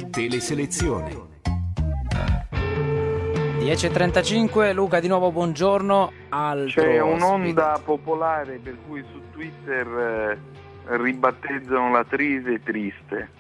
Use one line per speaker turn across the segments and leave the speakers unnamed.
Teleselezione.
10:35, Luca, di nuovo buongiorno.
C'è un'onda popolare per cui su Twitter ribattezzano la Trise triste.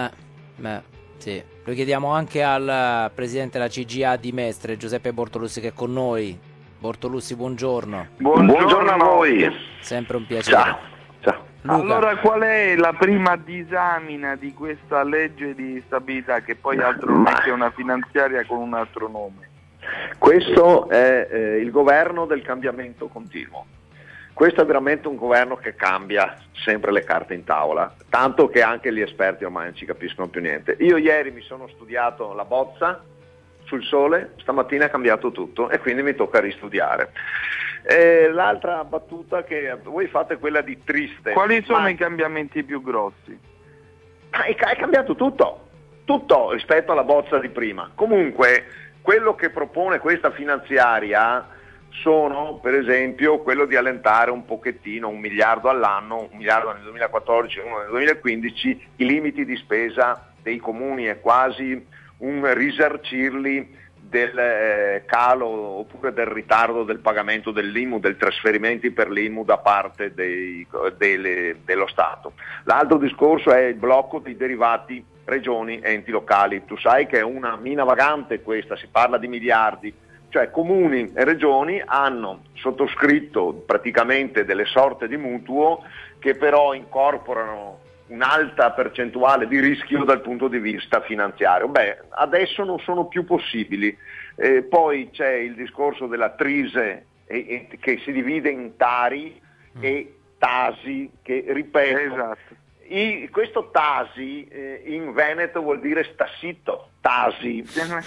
Sì. Lo chiediamo anche al presidente della CGA di Mestre, Giuseppe Bortolussi, che è con noi. Bortolussi, buongiorno.
Buongiorno a voi.
Sempre un piacere.
Ciao.
Luca.
Allora, qual è la prima disamina di questa legge di stabilità, che poi altro non è che una finanziaria con un altro nome?
Questo è il governo del cambiamento continuo. Questo è veramente un governo che cambia sempre le carte in tavola, tanto che anche gli esperti ormai non ci capiscono più niente. Io ieri mi sono studiato la bozza sul Sole, stamattina è cambiato tutto e quindi mi tocca ristudiare. L'altra battuta che voi fate è quella di triste.
Quali sono i cambiamenti più grossi?
È cambiato tutto rispetto alla bozza di prima. Comunque quello che propone questa finanziaria sono, per esempio, quello di allentare un pochettino, 1 miliardo all'anno, 1 miliardo nel 2014 e 1 nel 2015, i limiti di spesa dei comuni. È quasi un risarcirli del calo oppure del ritardo del pagamento dell'IMU, del trasferimenti per l'IMU da parte dello Stato. L'altro discorso è il blocco dei derivati regioni e enti locali. Tu sai che è una mina vagante questa, si parla di miliardi, cioè comuni e regioni hanno sottoscritto praticamente delle sorte di mutuo che però incorporano un'alta percentuale di rischio dal punto di vista finanziario. Adesso non sono più possibili. Poi c'è il discorso della Trise che si divide in Tari e Tasi, che ripeto, esatto. Questo Tasi in Veneto vuol dire stassitto, Tasi,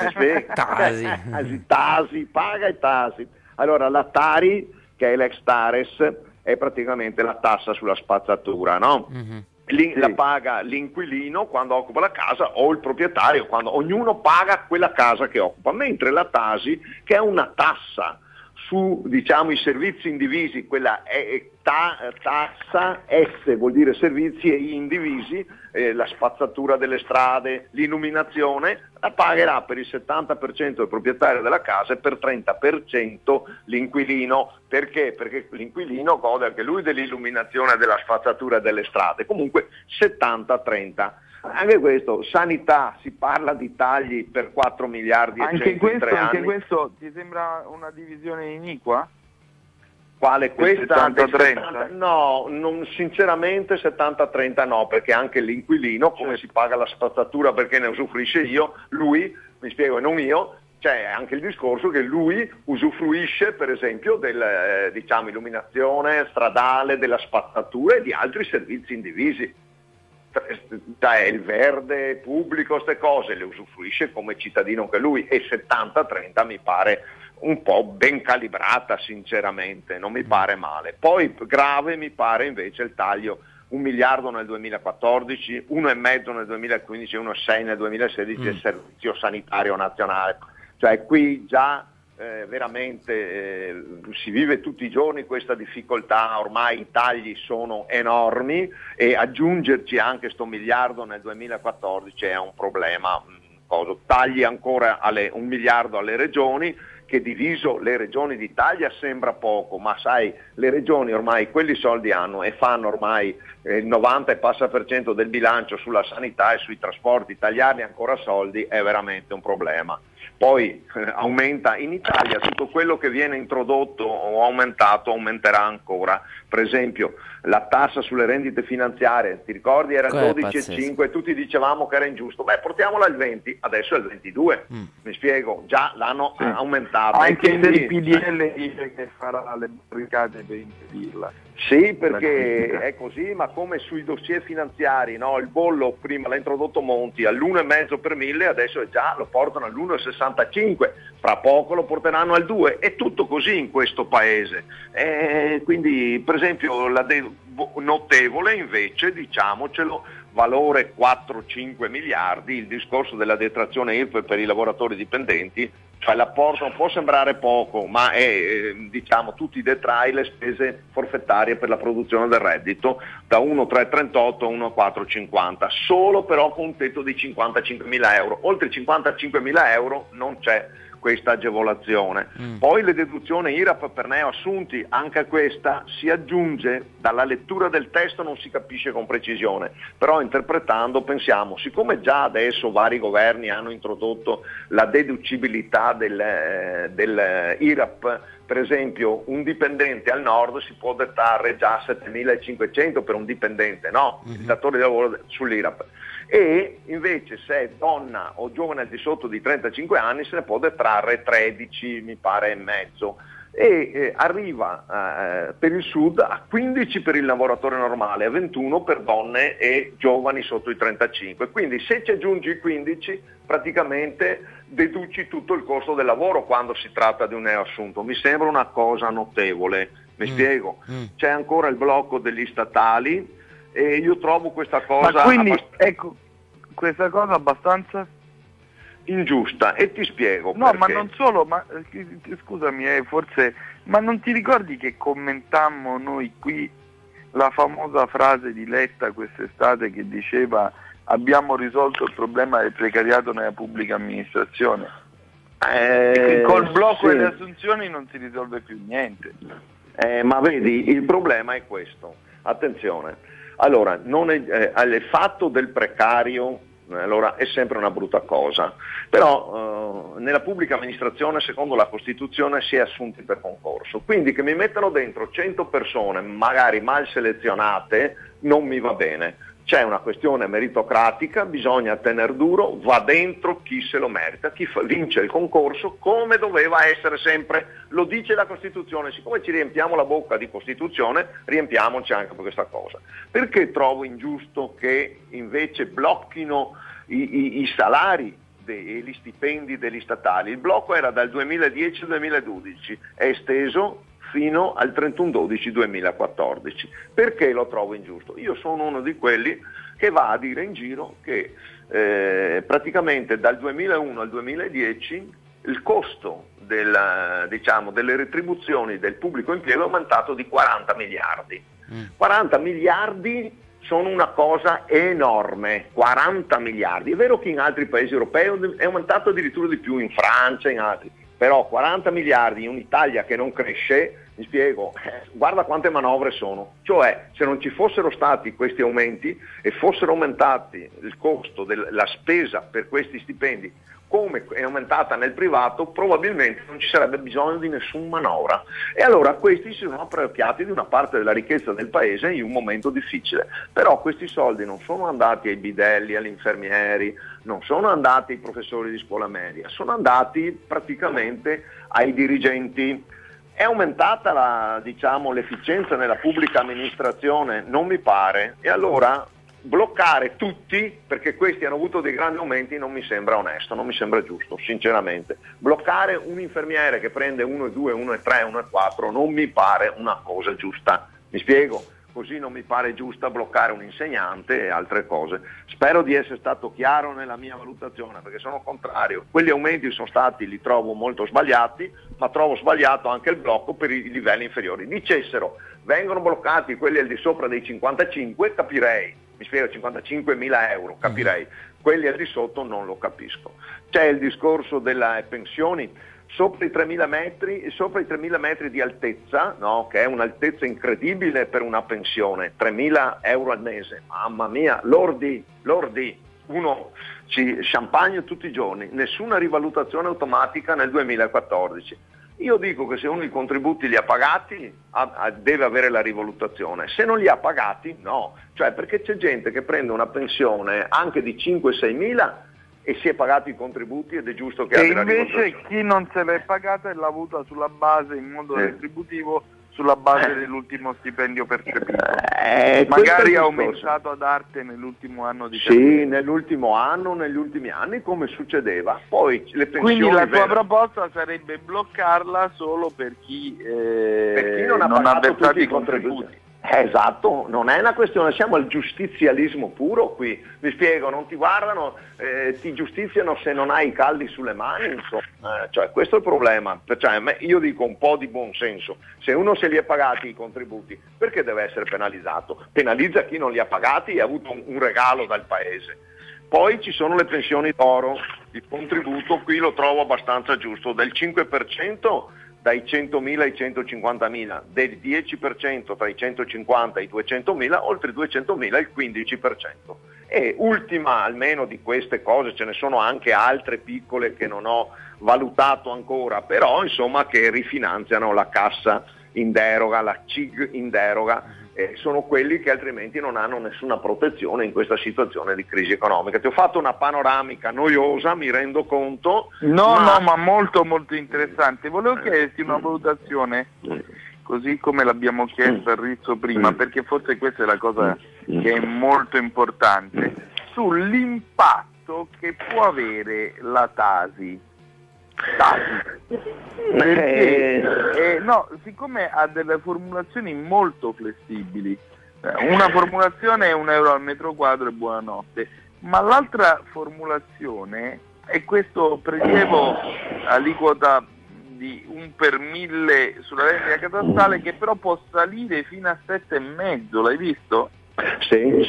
Tasi, paga e Tasi. Allora la Tari, che è l'ex Tares, è praticamente la tassa sulla spazzatura, no? Mm-hmm. La paga l'inquilino quando occupa la casa o il proprietario, quando ognuno paga quella casa che occupa, mentre la Tasi, che è una tassa su, diciamo, i servizi indivisi, quella è tassa, S vuol dire servizi e indivisi, la spazzatura delle strade, l'illuminazione, la pagherà per il 70% il proprietario della casa e per il 30% l'inquilino. Perché? Perché l'inquilino gode anche lui dell'illuminazione e della spazzatura delle strade. Comunque 70-30. Anche questo, sanità, si parla di tagli per 4 miliardi e 100 in 3 anni.
Anche questo ti sembra una divisione iniqua?
Quale questa?
70-30?
No, sinceramente 70-30 no, perché anche l'inquilino, come si paga la spazzatura perché ne usufruisce lui, mi spiego, e non io, c'è anche il discorso che lui usufruisce per esempio del illuminazione stradale, della spazzatura e di altri servizi indivisi. Cioè il verde pubblico, queste cose le usufruisce come cittadino che lui, e 70-30 mi pare un po' ben calibrata, sinceramente, non mi pare male. Poi grave mi pare invece il taglio 1 miliardo nel 2014, 1,5 nel 2015 e 1,6 nel 2016 del servizio sanitario nazionale. Cioè qui già veramente si vive tutti i giorni questa difficoltà, ormai i tagli sono enormi e aggiungerci anche sto miliardo nel 2014 è un problema. Tagli ancora 1 miliardo alle regioni, che diviso le regioni d'Italia sembra poco, ma sai, le regioni ormai quelli soldi hanno e fanno ormai il 90 e passa per cento del bilancio sulla sanità e sui trasporti. Tagliarli ancora soldi è veramente un problema. Poi aumenta in Italia tutto quello che viene introdotto o aumentato, aumenterà ancora. Per esempio la tassa sulle rendite finanziarie, ti ricordi, era 12,5 e tutti dicevamo che era ingiusto. Portiamola al 20, adesso è il 22. Mi spiego, già l'hanno aumentato.
Anche il PDL dice che farà le barricate per impedirla.
Sì, perché è così, ma come sui dossier finanziari, no? Il bollo prima l'ha introdotto Monti all'1,5 per 1000, adesso già lo portano all'1,65, fra poco lo porteranno al 2, è tutto così in questo paese. Quindi per esempio notevole invece, diciamocelo, valore 4-5 miliardi, il discorso della detrazione IRPEF per i lavoratori dipendenti, cioè l'apporto può sembrare poco, ma è diciamo tutti i detrai le spese forfettarie per la produzione del reddito da 1,338 a 1,450, solo però con un tetto di 55.000 euro. Oltre i 55.000 euro non c'è questa agevolazione. Poi le deduzioni IRAP per neoassunti, anche a questa si aggiunge, dalla lettura del testo non si capisce con precisione, però interpretando pensiamo, siccome già adesso vari governi hanno introdotto la deducibilità del IRAP, per esempio un dipendente al nord si può detrarre già 7.500 per un dipendente, no? Il datore di lavoro sull'IRAP. E invece se è donna o giovane al di sotto di 35 anni se ne può detrarre 13, mi pare, e mezzo. E arriva per il sud a 15 per il lavoratore normale, a 21 per donne e giovani sotto i 35. Quindi se ci aggiungi i 15 praticamente deduci tutto il costo del lavoro quando si tratta di un neoassunto. Mi sembra una cosa notevole, mi spiego. C'è ancora il blocco degli statali e io trovo questa cosa...
Ma quindi, ecco, questa cosa abbastanza...
ingiusta, e ti spiego
no,
perché.
Ma non solo, ma scusami, forse, ma non ti ricordi che commentammo noi qui la famosa frase di Letta quest'estate che diceva abbiamo risolto il problema del precariato nella pubblica amministrazione? Col blocco delle assunzioni non si risolve più niente.
Ma vedi, il problema è questo, attenzione, allora il fatto del precario allora è sempre una brutta cosa, però nella pubblica amministrazione secondo la Costituzione si è assunti per concorso, quindi che mi mettano dentro 100 persone magari mal selezionate non mi va bene. C'è una questione meritocratica, bisogna tener duro, va dentro chi se lo merita, chi vince il concorso come doveva essere sempre, lo dice la Costituzione, siccome ci riempiamo la bocca di Costituzione, riempiamoci anche per questa cosa. Perché trovo ingiusto che invece blocchino i salari e gli stipendi degli statali? Il blocco era dal 2010 al 2012, è esteso fino al 31/12/2014. Perché lo trovo ingiusto? Io sono uno di quelli che va a dire in giro che praticamente dal 2001 al 2010 il costo delle retribuzioni del pubblico impiego è aumentato di 40 miliardi. 40 miliardi sono una cosa enorme, 40 miliardi. È vero che in altri paesi europei è aumentato addirittura di più, in Francia, in altri, però 40 miliardi in un'Italia che non cresce, mi spiego, guarda quante manovre sono, cioè se non ci fossero stati questi aumenti e fossero aumentati il costo della spesa per questi stipendi come è aumentata nel privato, probabilmente non ci sarebbe bisogno di nessuna manovra. E allora questi si sono appropriati di una parte della ricchezza del paese in un momento difficile. Però questi soldi non sono andati ai bidelli, agli infermieri, non sono andati ai professori di scuola media, sono andati praticamente ai dirigenti. È aumentata l'efficienza nella pubblica amministrazione? Non mi pare. E allora bloccare tutti, perché questi hanno avuto dei grandi aumenti, non mi sembra onesto, non mi sembra giusto, sinceramente. Bloccare un infermiere che prende 1,2, 1,3, 1,4 non mi pare una cosa giusta. Mi spiego? Così non mi pare giusta bloccare un insegnante e altre cose. Spero di essere stato chiaro nella mia valutazione, perché sono contrario. Quelli aumenti li trovo molto sbagliati, ma trovo sbagliato anche il blocco per i livelli inferiori. Dicessero, vengono bloccati quelli al di sopra dei 55, capirei. Mi spiego, 55.000 euro, capirei. Quelli al di sotto non lo capisco. C'è il discorso delle pensioni. Sopra i 3.000 metri di altezza, no? Che è un'altezza incredibile per una pensione, 3.000 euro al mese, mamma mia, lordi, uno champagne tutti i giorni, nessuna rivalutazione automatica nel 2014. Io dico che se uno i contributi li ha pagati deve avere la rivalutazione, se non li ha pagati no, cioè perché c'è gente che prende una pensione anche di 5-6 mila e si è pagati i contributi ed è giusto che abbia la rivalutazione.
E invece chi non se l'è pagata l'ha avuta sulla base, in modo retributivo, sulla base dell'ultimo stipendio percepito. Magari ha aumentato ad arte nell'ultimo anno di carriera.
Sì, nell'ultimo anno, negli ultimi anni, come succedeva. Poi le pensioni.
Quindi la tua proposta sarebbe bloccarla solo per chi non ha versato i contributi.
Esatto, non è una questione, siamo al giustizialismo puro qui, mi spiego, non ti guardano, ti giustiziano se non hai i caldi sulle mani, insomma, cioè questo è il problema, cioè, io dico un po' di buon senso, se uno se li è pagati i contributi, perché deve essere penalizzato? Penalizza chi non li ha pagati e ha avuto un regalo dal paese. Poi ci sono le pensioni d'oro, il contributo qui lo trovo abbastanza giusto, del 5% dai 100.000 ai 150.000, del 10% tra i 150 e i 200.000, oltre i 200.000 il 15%. E ultima almeno di queste cose, ce ne sono anche altre piccole che non ho valutato ancora, però insomma che rifinanziano la cassa in deroga, la CIG in deroga, sono quelli che altrimenti non hanno nessuna protezione in questa situazione di crisi economica. Ti ho fatto una panoramica noiosa, mi rendo conto.
Ma molto molto interessante. Volevo chiederti una valutazione, così come l'abbiamo chiesto a Rizzo prima, perché forse questa è la cosa che è molto importante, sull'impatto che può avere la Tasi. Perché, no, siccome ha delle formulazioni molto flessibili, una formulazione è €1 al metro quadro e buonanotte, ma l'altra formulazione è questo prelievo aliquota di 1 per 1000 sulla rendita catastale, che però può salire fino a 7,5, l'hai visto?
Sì.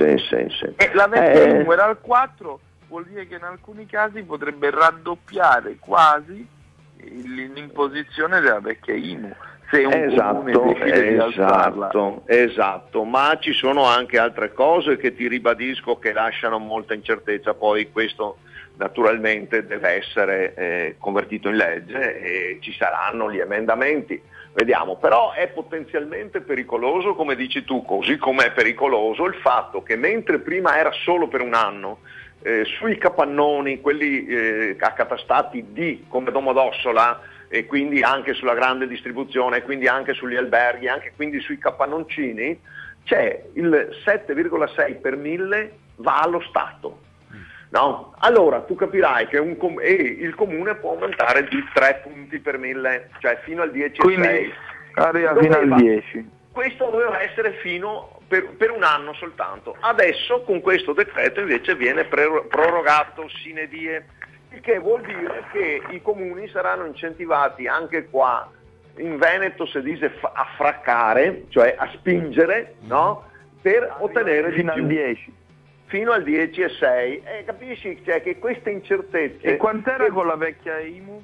E la vecchia IMU era al 4, vuol dire che in alcuni casi potrebbe raddoppiare quasi l'imposizione della vecchia IMU, se un comune decide di alzarla.
Esatto, ma ci sono anche altre cose che ti ribadisco che lasciano molta incertezza, poi questo naturalmente deve essere convertito in legge e ci saranno gli emendamenti, vediamo, però è potenzialmente pericoloso, come dici tu, così come è pericoloso il fatto che mentre prima era solo per un anno, sui capannoni, quelli accatastati D come Domodossola, e quindi anche sulla grande distribuzione, quindi anche sugli alberghi, anche quindi sui capannoncini, c'è il 7,6 per 1000 va allo Stato. No? Allora tu capirai che il comune può aumentare di 3 punti per 1000, cioè fino al 10,6.
Quindi arriva fino al 10.
Questo doveva essere fino per un anno soltanto. Adesso con questo decreto invece viene prorogato sine die, il che vuol dire che i comuni saranno incentivati anche qua in Veneto, si dice a fraccare, cioè a spingere, no? Per ottenere
fino al 10.
Fino al 10,6. Capisci, cioè, che queste incertezze...
E quant'era con la vecchia IMU?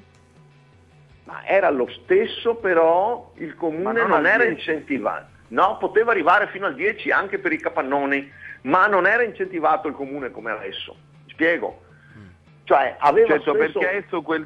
Ma era lo stesso, però il comune non era incentivato. No, poteva arrivare fino al 10 anche per i capannoni, ma non era incentivato il comune come adesso. Spiego. Cioè, aveva
certo, perché adesso quel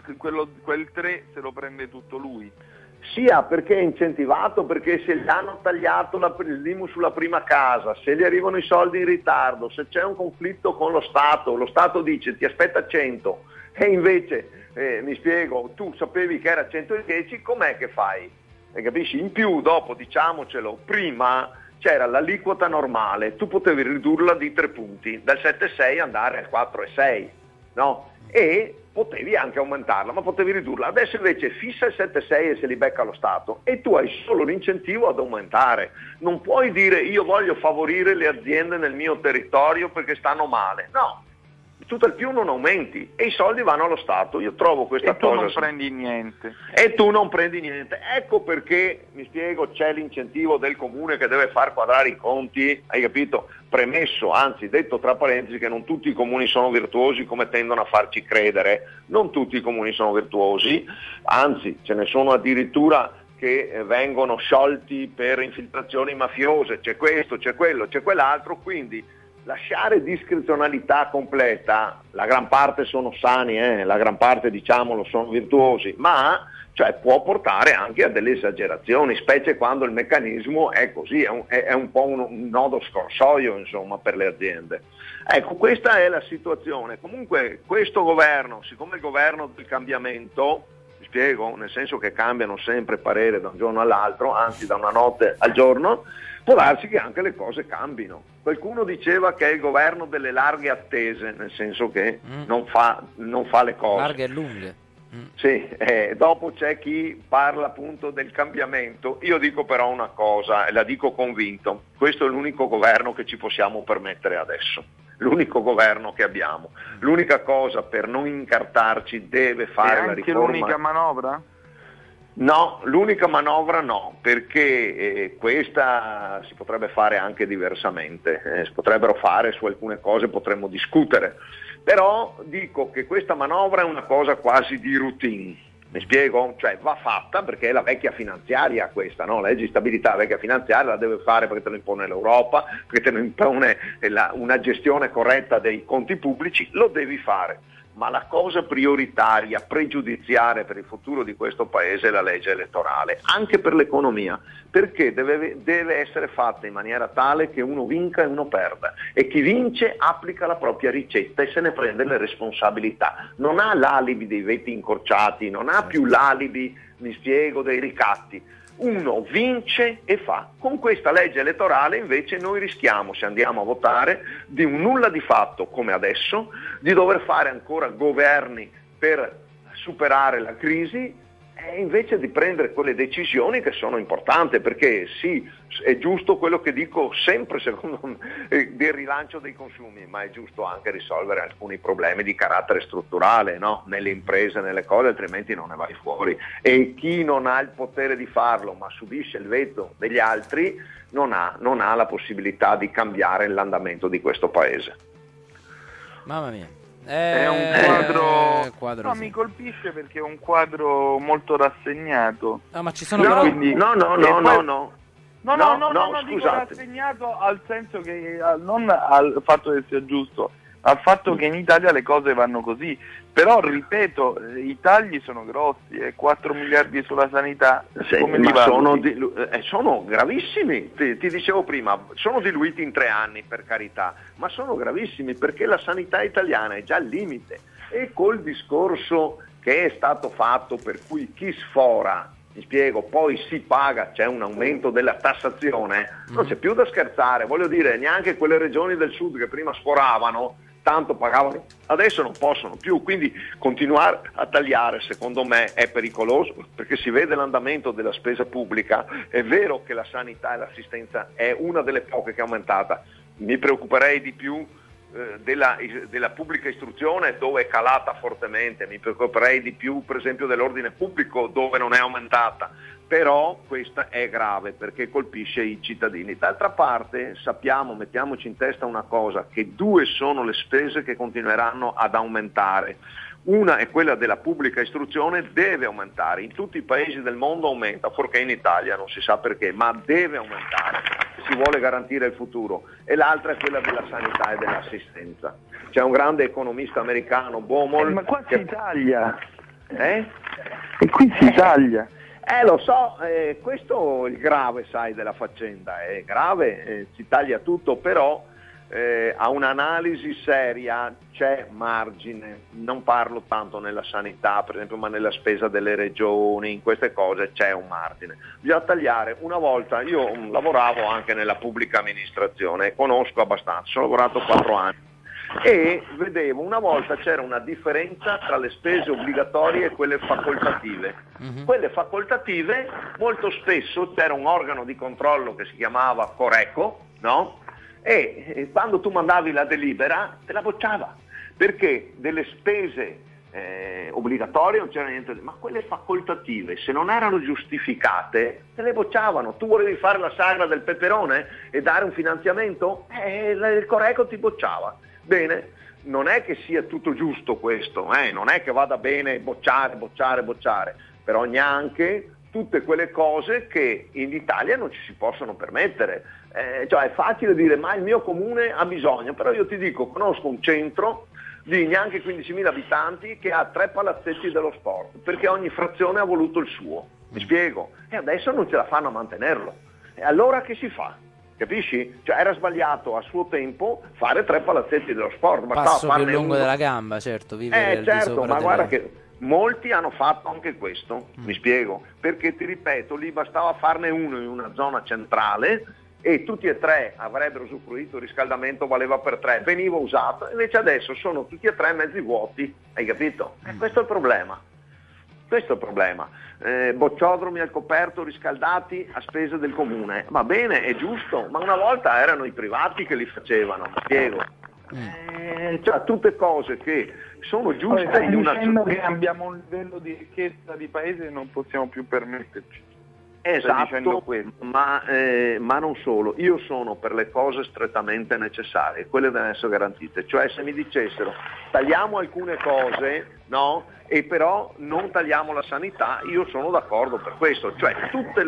3 se lo prende tutto lui.
Sia perché è incentivato, perché se gli hanno tagliato l'IMU sulla prima casa, se gli arrivano i soldi in ritardo, se c'è un conflitto con lo Stato dice ti aspetta 100 e invece, mi spiego, tu sapevi che era 110, com'è che fai? Capisci? In più, dopo, diciamocelo, prima c'era l'aliquota normale, tu potevi ridurla di 3 punti, dal 7,6 andare al 4,6, no? E potevi anche aumentarla, ma potevi ridurla. Adesso invece fissa il 7,6 e se li becca lo Stato e tu hai solo l'incentivo ad aumentare. Non puoi dire io voglio favorire le aziende nel mio territorio perché stanno male. No, tutt'al più non aumenti e i soldi vanno allo Stato. Io trovo questa cosa...
E tu non prendi niente.
E tu non prendi niente. Ecco perché, mi spiego, c'è l'incentivo del comune che deve far quadrare i conti, hai capito? Premesso, anzi detto tra parentesi, che non tutti i comuni sono virtuosi come tendono a farci credere. Non tutti i comuni sono virtuosi, anzi ce ne sono addirittura che vengono sciolti per infiltrazioni mafiose, c'è questo, c'è quello, c'è quell'altro, quindi lasciare discrezionalità completa, la gran parte sono sani, la gran parte diciamolo sono virtuosi, ma cioè, può portare anche a delle esagerazioni, specie quando il meccanismo è così, è un po' un nodo scorsoio insomma per le aziende. Ecco, questa è la situazione. Comunque questo governo, siccome è il governo del cambiamento, mi spiego, nel senso che cambiano sempre parere da un giorno all'altro, anzi da una notte al giorno, può darsi che anche le cose cambino. Qualcuno diceva che è il governo delle larghe attese, nel senso che non fa le cose.
Larghe e lunghe.
Sì, dopo c'è chi parla appunto del cambiamento. Io dico però una cosa, e la dico convinto: questo è l'unico governo che ci possiamo permettere adesso, l'unico governo che abbiamo. L'unica cosa, per non incartarci, deve fare la riforma.
L'unica manovra?
No, l'unica manovra no, perché questa si potrebbe fare anche diversamente, si potrebbero fare su alcune cose, potremmo discutere, però dico che questa manovra è una cosa quasi di routine, mi spiego? Cioè va fatta perché è la vecchia finanziaria questa, no? La legge di stabilità, la vecchia finanziaria, la deve fare perché te lo impone l'Europa, perché te lo impone una gestione corretta dei conti pubblici, lo devi fare. Ma la cosa prioritaria, pregiudiziale per il futuro di questo Paese è la legge elettorale, anche per l'economia, perché deve essere fatta in maniera tale che uno vinca e uno perda, e chi vince applica la propria ricetta e se ne prende le responsabilità. Non ha l'alibi dei veti incorciati, non ha più l'alibi, mi spiego, dei ricatti. Uno vince e fa. Con questa legge elettorale invece noi rischiamo, se andiamo a votare, di un nulla di fatto come adesso, di dover fare ancora governi per superare la crisi e invece di prendere quelle decisioni che sono importanti, perché sì, è giusto quello che dico sempre secondo me del rilancio dei consumi, ma è giusto anche risolvere alcuni problemi di carattere strutturale, no? Nelle imprese, nelle cose, altrimenti non ne vai fuori, e chi non ha il potere di farlo ma subisce il veto degli altri non ha la possibilità di cambiare l'andamento di questo Paese.
Mamma mia.
È un quadro no, sì. Mi colpisce perché è un quadro molto rassegnato.
No, ma ci sono
no,
quindi...
no,
dico rassegnato al senso che non al fatto che sia giusto, al fatto che in Italia le cose vanno così. Però ripeto, i tagli sono grossi, 4 miliardi sulla sanità,
sì, ma sono gravissimi, ti dicevo prima, sono diluiti in 3 anni per carità, ma sono gravissimi perché la sanità italiana è già al limite, e col discorso che è stato fatto per cui chi sfora, mi spiego, poi si paga, c'è un aumento della tassazione, non c'è più da scherzare, voglio dire, neanche quelle regioni del sud che prima sforavano tanto pagavano, adesso non possono più, quindi continuare a tagliare secondo me è pericoloso, perché si vede l'andamento della spesa pubblica. È vero che la sanità e l'assistenza è una delle poche che è aumentata, mi preoccuperei di più della pubblica istruzione, dove è calata fortemente, mi preoccuperei di più per esempio dell'ordine pubblico, dove non è aumentata, però questa è grave perché colpisce i cittadini. D'altra parte sappiamo, mettiamoci in testa una cosa, che 2 sono le spese che continueranno ad aumentare. Una è quella della pubblica istruzione, deve aumentare, in tutti i paesi del mondo aumenta, fuorché in Italia, non si sa perché, ma deve aumentare, si vuole garantire il futuro. E l'altra è quella della sanità e dell'assistenza. C'è un grande economista americano, Baumol,
ma qua si taglia. E qui si taglia.
Lo so, questo è il grave, sai, della faccenda, è grave, si taglia tutto, però a un'analisi seria c'è margine, non parlo tanto nella sanità per esempio, ma nella spesa delle regioni, in queste cose c'è un margine, bisogna tagliare. Una volta io lavoravo anche nella pubblica amministrazione, conosco abbastanza, ho lavorato 4 anni e vedevo, una volta c'era una differenza tra le spese obbligatorie e quelle facoltative. Quelle facoltative molto spesso c'era un organo di controllo che si chiamava Coreco, no? E quando tu mandavi la delibera te la bocciava, perché delle spese obbligatorie non c'era niente, ma quelle facoltative, se non erano giustificate, te le bocciavano. Tu volevi fare la sagra del peperone e dare un finanziamento? Il Coreco ti bocciava. Bene, non è che sia tutto giusto questo, non è che vada bene bocciare, però neanche tutte quelle cose che in Italia non ci si possono permettere. Cioè è facile dire ma il mio comune ha bisogno, però io ti dico, conosco un centro di neanche 15.000 abitanti che ha 3 palazzetti dello sport, perché ogni frazione ha voluto il suo, mi spiego, e adesso non ce la fanno a mantenerlo. E allora che si fa? Capisci? Cioè era sbagliato a suo tempo fare 3 palazzetti dello sport.
Passo più lungo della gamba, certo, vivere
certo, ma guarda che molti hanno fatto anche questo, mi spiego, perché ti ripeto, lì bastava farne uno in una zona centrale e tutti e 3 avrebbero usufruito, il riscaldamento valeva per 3, veniva usato, invece adesso sono tutti e 3 mezzi vuoti, hai capito? Questo è il problema. Questo è il problema. Bocciodromi al coperto riscaldati a spese del comune. Va bene, è giusto, ma una volta erano i privati che li facevano, mi spiego. Cioè, tutte cose che sono giuste in una
dicendo che abbiamo un livello di ricchezza di paese e non possiamo più permetterci.
Esatto, ma non solo, io sono per le cose strettamente necessarie, quelle devono essere garantite, cioè se mi dicessero tagliamo alcune cose, no, e però non tagliamo la sanità, io sono d'accordo per questo, cioè tutte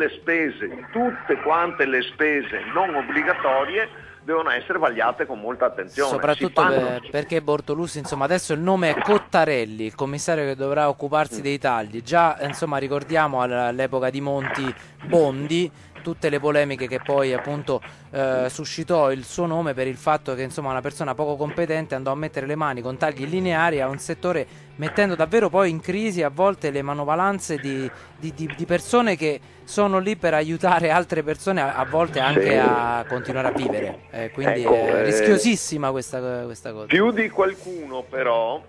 quante le spese non obbligatorie devono essere vagliate con molta attenzione.
Soprattutto perché Bortolussi, insomma, adesso il nome è Cottarelli, il commissario che dovrà occuparsi dei tagli. Già, insomma, ricordiamo all'epoca di Monti Bondi tutte le polemiche che poi appunto suscitò il suo nome per il fatto che insomma una persona poco competente andò a mettere le mani con tagli lineari a un settore, mettendo davvero poi in crisi a volte le manovalanze di persone che sono lì per aiutare altre persone a volte anche a continuare a vivere, quindi ecco, è rischiosissima questa cosa.
Più di qualcuno però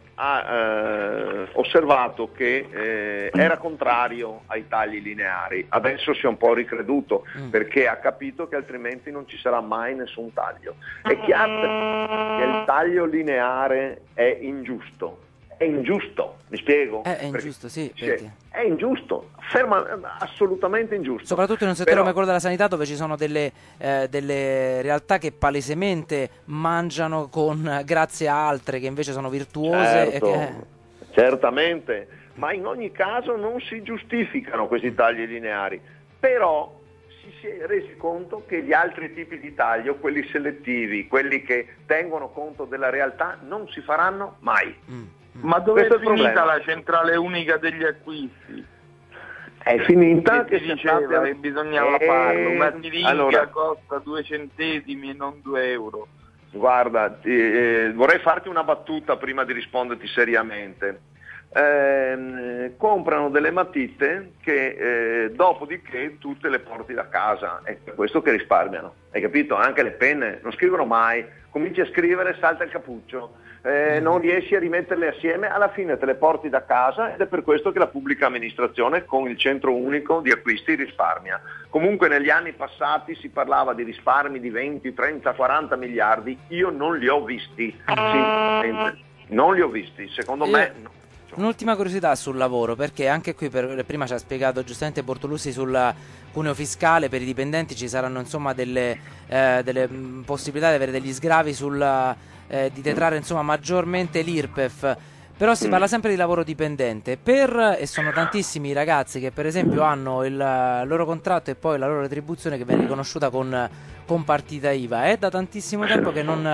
ha osservato che era contrario ai tagli lineari, adesso si è un po' ricreduto perché ha capito che altrimenti non ci sarà mai nessun taglio. È chiaro che il taglio lineare è ingiusto. È ingiusto, mi spiego?
È ingiusto, sì. Perché?
È ingiusto, assolutamente ingiusto.
Soprattutto in un settore come quello della sanità, dove ci sono delle realtà che palesemente mangiano grazie a altre che invece sono virtuose.
Certo, certamente, ma in ogni caso non si giustificano questi tagli lineari. Però si è resi conto che gli altri tipi di taglio, quelli selettivi, quelli che tengono conto della realtà, non si faranno mai.
Ma dove è finita la centrale unica degli acquisti?
È finita
che si diceva che bisognava farlo, una siringa costa 2 centesimi e non 2 euro.
Guarda, vorrei farti una battuta prima di risponderti seriamente. Comprano delle matite che dopodiché tu te le porti da casa, è per questo che risparmiano, hai capito? Anche le penne non scrivono mai, cominci a scrivere, salta il cappuccio, non riesci a rimetterle assieme, alla fine te le porti da casa, ed è per questo che la pubblica amministrazione con il centro unico di acquisti risparmia. Comunque negli anni passati si parlava di risparmi di 20, 30, 40 miliardi, io non li ho visti, non li ho visti, secondo me no.
Un'ultima curiosità sul lavoro, perché anche qui prima ci ha spiegato giustamente Bortolussi sul cuneo fiscale per i dipendenti, ci saranno insomma delle possibilità di avere degli sgravi di detrarre insomma maggiormente l'IRPEF, però si parla sempre di lavoro dipendente e sono tantissimi i ragazzi che per esempio hanno il loro contratto e poi la loro retribuzione che viene riconosciuta con partita IVA. È da tantissimo tempo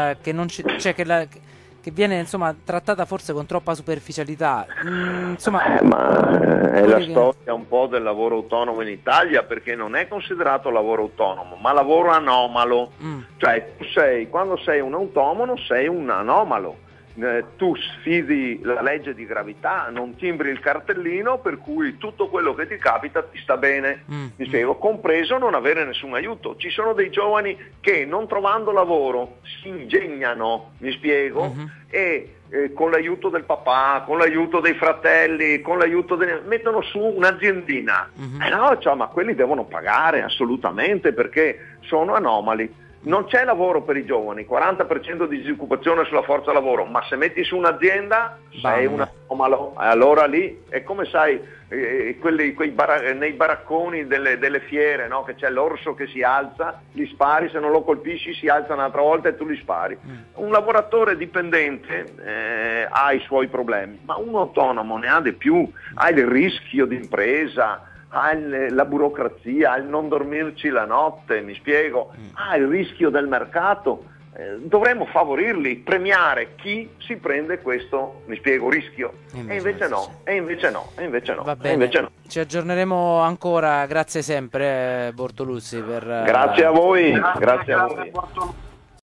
che viene insomma trattata forse con troppa superficialità, insomma,
ma è la storia un po' del lavoro autonomo in Italia, perché non è considerato lavoro autonomo ma lavoro anomalo, cioè quando sei un autonomo sei un anomalo. Tu sfidi la legge di gravità, non timbri il cartellino per cui tutto quello che ti capita ti sta bene, mi spiego, compreso non avere nessun aiuto. Ci sono dei giovani che non trovando lavoro si ingegnano, mi spiego, e con l'aiuto del papà, con l'aiuto dei fratelli, mettono su un'aziendina. Ma quelli devono pagare assolutamente perché sono anomali. Non c'è lavoro per i giovani, 40% di disoccupazione sulla forza lavoro, ma se metti su un'azienda sei un anomalo, allora lì è come sai nei baracconi delle fiere, no? Che c'è l'orso che si alza, li spari, se non lo colpisci si alza un'altra volta e tu li spari. Un lavoratore dipendente ha i suoi problemi, ma un autonomo ne ha di più, ha il rischio di impresa, ha la burocrazia, ha il non dormirci la notte, mi spiego, ha il rischio del mercato. Dovremmo favorirli, premiare chi si prende questo, mi spiego, rischio. E invece no.
Va bene. Ci aggiorneremo ancora, grazie sempre Bortolussi.
Grazie a voi. Grazie a voi.